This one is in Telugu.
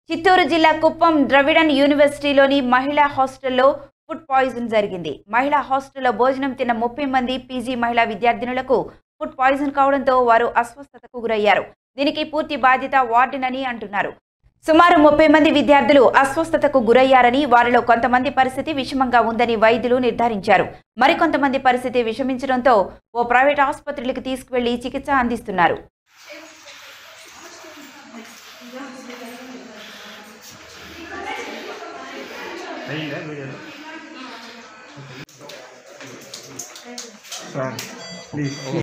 చిత్తూరు జిల్లా కుప్పం ద్రవిడన్ యూనివర్సిటీలోని మహిళా హాస్టల్లో ఫుడ్ పాయిజన్ జరిగింది. మహిళా హాస్టల్లో భోజనం తిన్న 30 మంది పీజీ మహిళా విద్యార్థినులకు ఫుడ్ పాయిజన్ కావడంతో వారు అస్వస్థతకు గురయ్యారు. దీనికి పూర్తి బాధ్యత వార్డెన్ అని అంటున్నారు. సుమారు 30 మంది విద్యార్థులు అస్వస్థతకు గురయ్యారని, వారిలో కొంతమంది పరిస్థితి విషమంగా ఉందని వైద్యులు నిర్ధారించారు. మరికొంతమంది పరిస్థితి విషమించడంతో ఓ ప్రైవేట్ ఆసుపత్రికి తీసుకువెళ్లి చికిత్స అందిస్తున్నారు. Please.